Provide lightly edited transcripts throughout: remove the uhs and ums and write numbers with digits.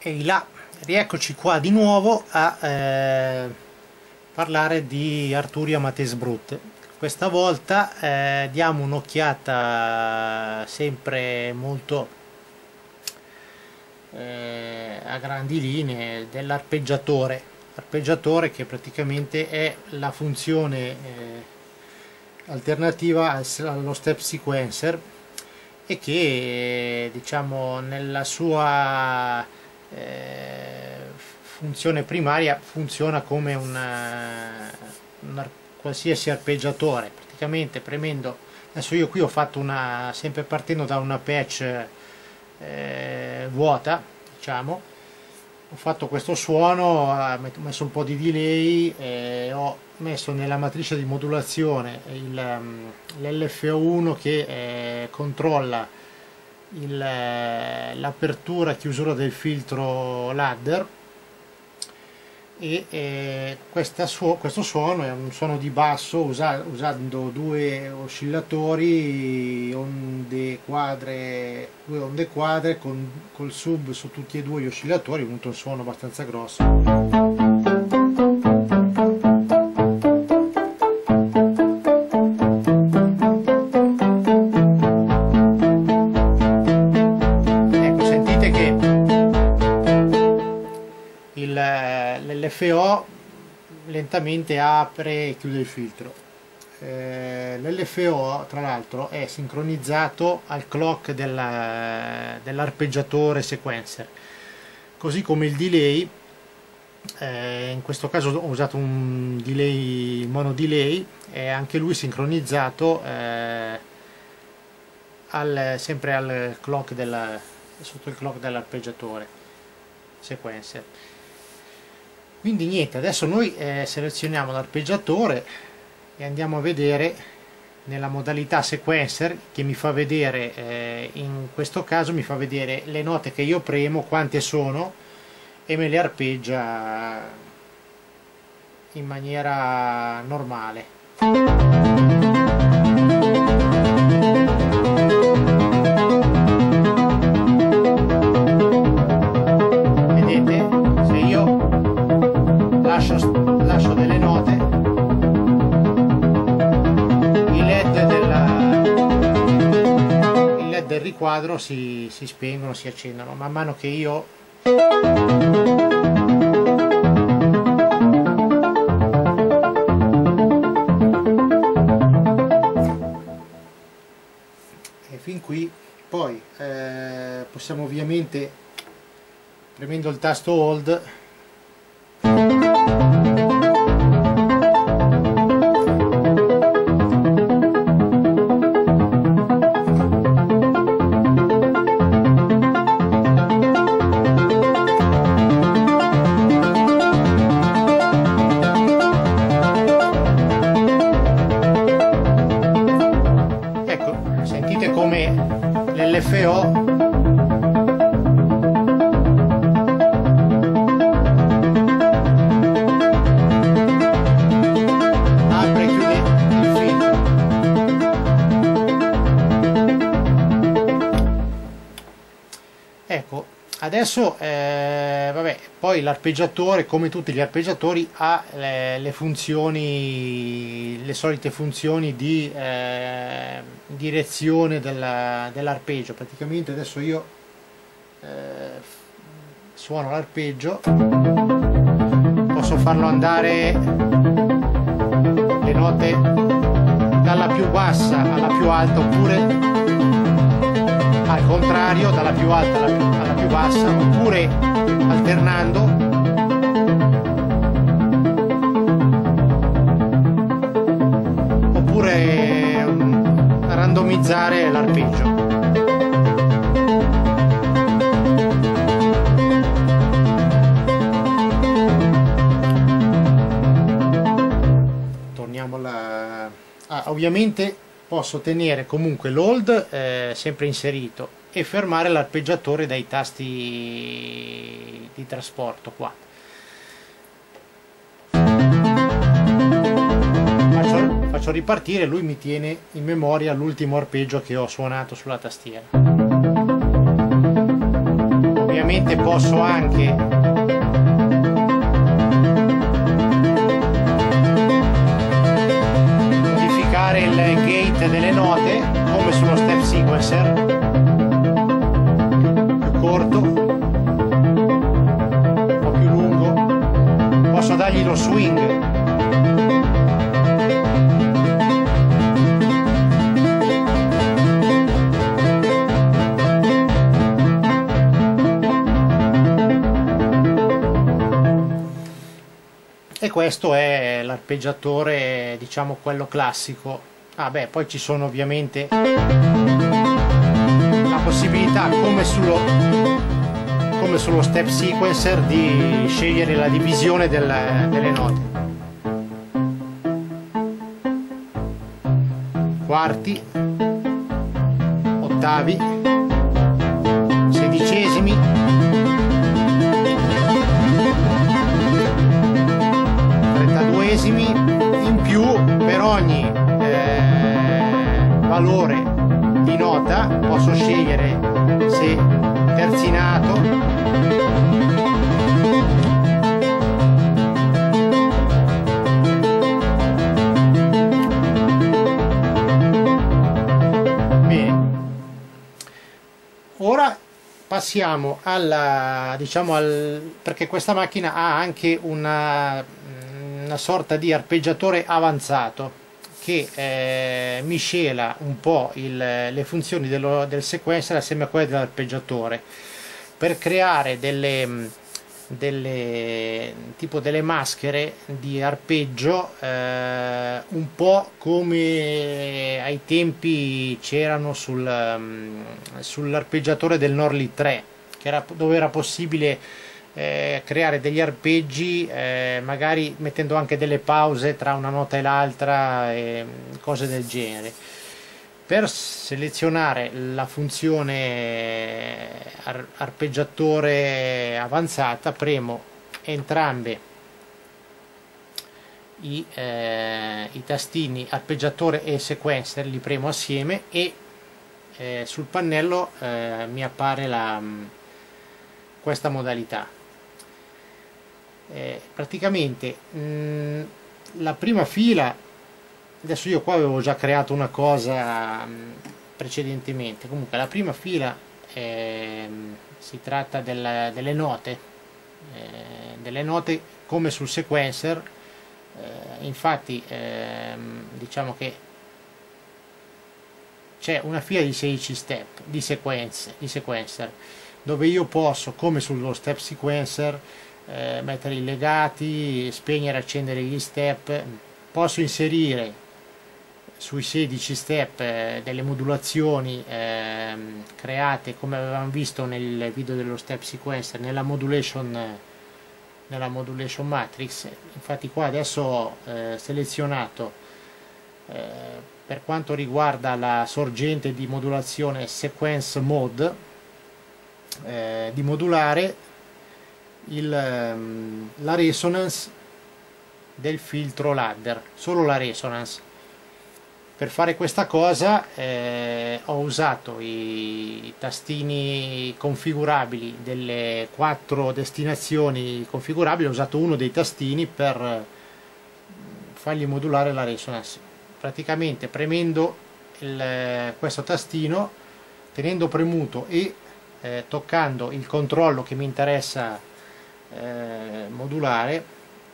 Ehi là, rieccoci qua di nuovo a parlare di Arturia Matesbrut. Questa volta diamo un'occhiata sempre molto a grandi linee dell'arpeggiatore. Arpeggiatore che praticamente è la funzione alternativa allo step sequencer e che diciamo nella sua funzione primaria funziona come un qualsiasi arpeggiatore, praticamente premendo. Adesso io qui ho fatto sempre partendo da una patch vuota, diciamo, ho fatto questo suono, ho messo un po' di delay, ho messo nella matrice di modulazione l'LFO1 che controlla l'apertura e chiusura del filtro ladder, e questo suono è un suono di basso usando due oscillatori, due onde quadre col sub su tutti e due gli oscillatori, è venuto un suono abbastanza grosso. L'LFO lentamente apre e chiude il filtro. L'LFO tra l'altro è sincronizzato al clock dell'arpeggiatore sequencer, così come il delay. In questo caso ho usato un delay mono delay, è anche lui sincronizzato sempre al clock sotto il clock dell'arpeggiatore sequencer. Quindi niente, adesso noi selezioniamo l'arpeggiatore e andiamo a vedere nella modalità sequencer, che mi fa vedere, in questo caso mi fa vedere le note che io premo, quante sono, e me le arpeggia in maniera normale. Lascio delle note, i LED del riquadro si spengono, si accendono man mano che io e fin qui. Poi possiamo ovviamente, premendo il tasto hold, sentite come l'LFO apre e chiude il filtro. Ecco, adesso vabbè, poi l'arpeggiatore, come tutti gli arpeggiatori, ha le solite funzioni di direzione dell'arpeggio. Praticamente adesso io suono l'arpeggio, posso farlo andare le note dalla più bassa alla più alta, oppure al contrario, dalla più alta alla più bassa, oppure alternando, oppure randomizzare l'arpeggio. Torniamo ovviamente posso tenere comunque l'hold sempre inserito e fermare l'arpeggiatore dai tasti di trasporto qua. Faccio ripartire, lui mi tiene in memoria l'ultimo arpeggio che ho suonato sulla tastiera. Ovviamente ovviamente posso anche modificare il gate delle note come sullo step sequencer, più corto, un po' più lungo, posso dargli lo swing. E questo è l'arpeggiatore, diciamo, quello classico. Ah beh, poi ci sono ovviamente la possibilità, come sullo step sequencer, di scegliere la divisione delle note. Quarti, ottavi, sedicesimi, in più per ogni valore di nota posso scegliere se terzinato, bene. Ora passiamo alla, diciamo, perché questa macchina ha anche una sorta di arpeggiatore avanzato che miscela un po' le funzioni del sequencer assieme a quelle dell'arpeggiatore per creare tipo delle maschere di arpeggio un po' come ai tempi c'erano sull'arpeggiatore del Norley 3, dove era possibile creare degli arpeggi magari mettendo anche delle pause tra una nota e l'altra e cose del genere. Per selezionare la funzione arpeggiatore avanzata premo entrambi i tastini arpeggiatore e sequencer, li premo assieme e sul pannello mi appare questa modalità. Praticamente la prima fila, adesso io qua avevo già creato una cosa precedentemente, comunque la prima fila si tratta delle note come sul sequencer. Infatti diciamo che c'è una fila di 16 step di sequencer dove io posso, come sullo step sequencer, mettere i legati, spegnere e accendere gli step. Posso inserire sui 16 step delle modulazioni create, come avevamo visto nel video dello step sequencer, nella modulation matrix. Infatti qua adesso ho selezionato per quanto riguarda la sorgente di modulazione sequence mode, di modulare la resonance del filtro ladder, solo la resonance. Per fare questa cosa ho usato i tastini configurabili delle 4 destinazioni configurabili, ho usato uno dei tastini per fargli modulare la resonance. Praticamente premendo questo tastino, tenendo premuto e toccando il controllo che mi interessa modulare,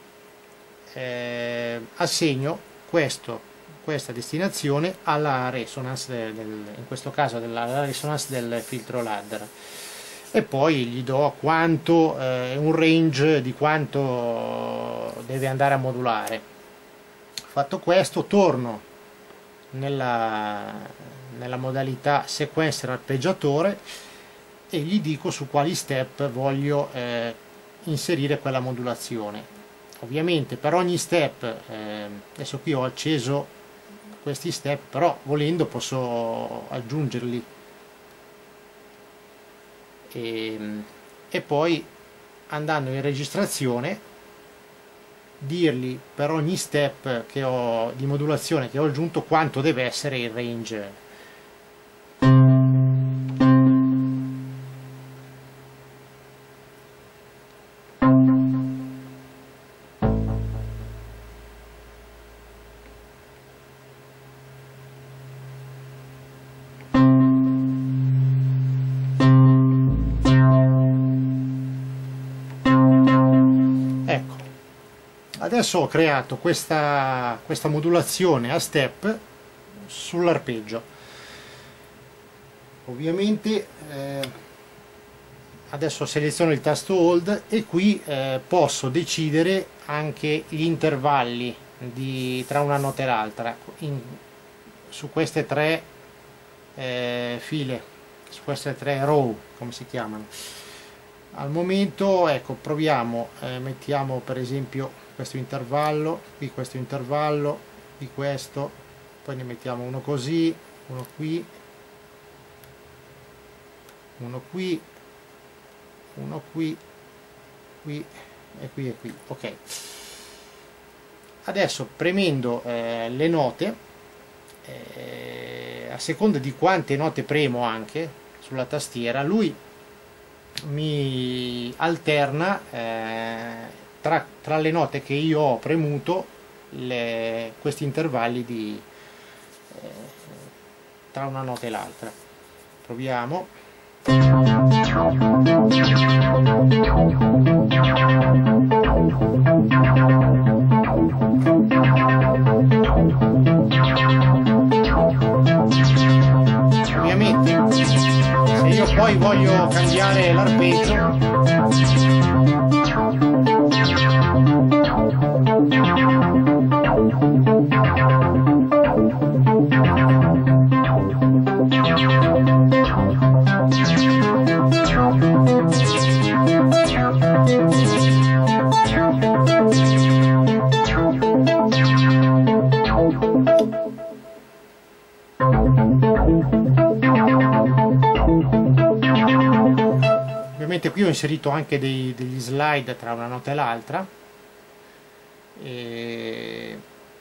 assegno questa destinazione alla resonance in questo caso la resonance del filtro ladder, e poi gli do un range di quanto deve andare a modulare. Fatto questo, torno nella modalità sequencer arpeggiatore e gli dico su quali step voglio inserire quella modulazione. Ovviamente per ogni step, adesso qui ho acceso questi step, però volendo posso aggiungerli e poi, andando in registrazione, dirgli per ogni step di modulazione che ho aggiunto quanto deve essere il range. adesso ho creato questa modulazione a step sull'arpeggio. Ovviamente adesso seleziono il tasto hold e qui posso decidere anche gli intervalli tra una nota e l'altra su queste tre file, su queste tre row, come si chiamano. Al momento, ecco, proviamo, mettiamo per esempio questo intervallo, qui questo intervallo, qui questo, poi ne mettiamo uno così, uno qui, uno qui, uno qui, qui e qui e qui. Ok. Adesso premendo le note, a seconda di quante note premo anche sulla tastiera, lui mi alterna tra le note che io ho premuto questi intervalli tra una nota e l'altra. Proviamo. Ovviamente se io poi voglio cambiare l'arpeggio, ovviamente qui ho inserito anche degli slide tra una nota e l'altra, e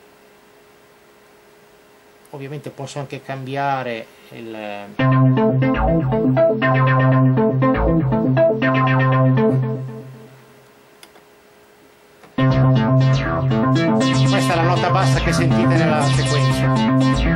ovviamente posso anche cambiare questa è la nota bassa che sentite nella sequenza.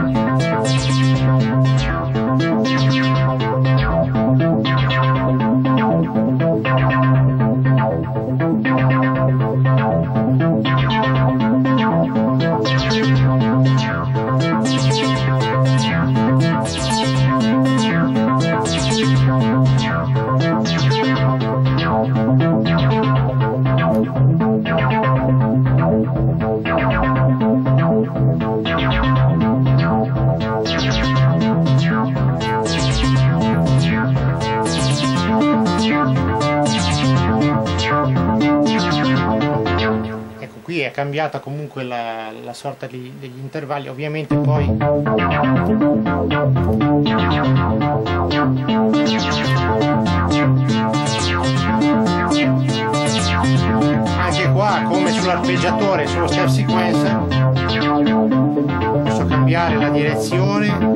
Qui è cambiata comunque la sorta degli intervalli, ovviamente poi anche qua, come sull'arpeggiatore, sullo step sequencer, posso cambiare la direzione.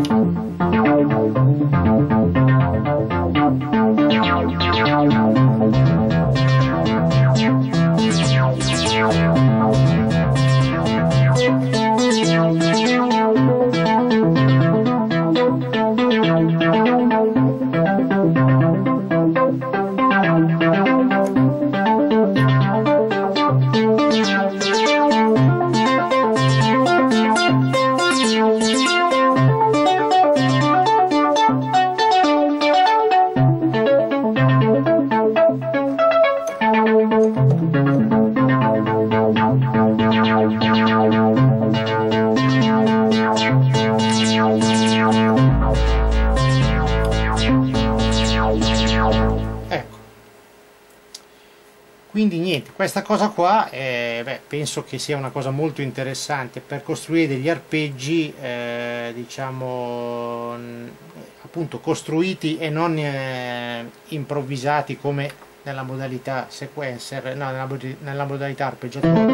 Quindi niente, questa cosa qua penso che sia una cosa molto interessante per costruire degli arpeggi diciamo appunto costruiti e non improvvisati come nella modalità sequencer, no, nella modalità arpeggiatore,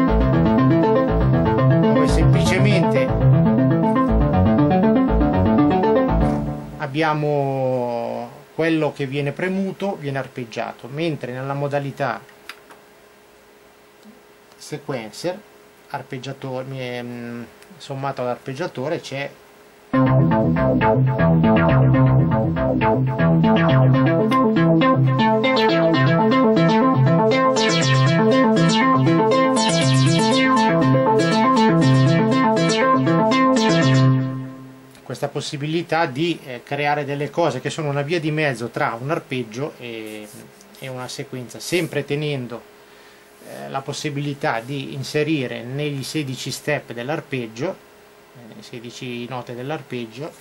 dove semplicemente abbiamo quello che viene premuto, viene arpeggiato, mentre nella modalità sequencer arpeggiatore sommato all'arpeggiatore c'è questa possibilità di creare delle cose che sono una via di mezzo tra un arpeggio e una sequenza, sempre tenendo la possibilità di inserire negli 16 step dell'arpeggio, 16 note dell'arpeggio,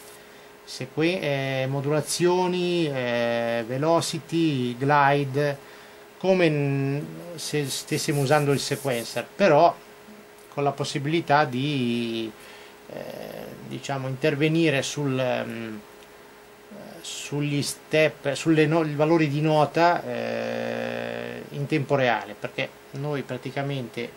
modulazioni, velocity, glide, come se stessimo usando il sequencer, però con la possibilità di diciamo intervenire sugli step, sui valori di nota in tempo reale, perché noi praticamente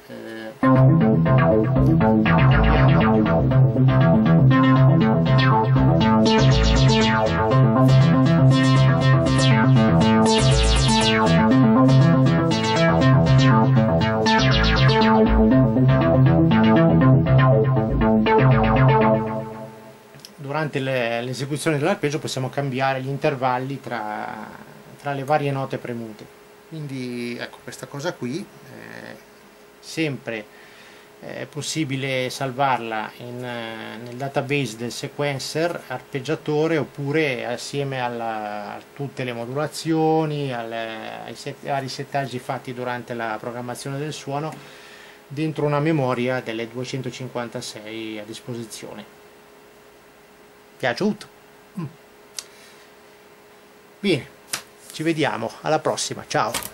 durante l'esecuzione dell'arpeggio possiamo cambiare gli intervalli tra le varie note premute. Quindi ecco, questa cosa qui sempre è possibile salvarla nel database del sequencer arpeggiatore, oppure assieme a tutte le modulazioni, ai vari settaggi fatti durante la programmazione del suono, dentro una memoria delle 256 a disposizione. Piaciuto? Bene, ci vediamo alla prossima, ciao!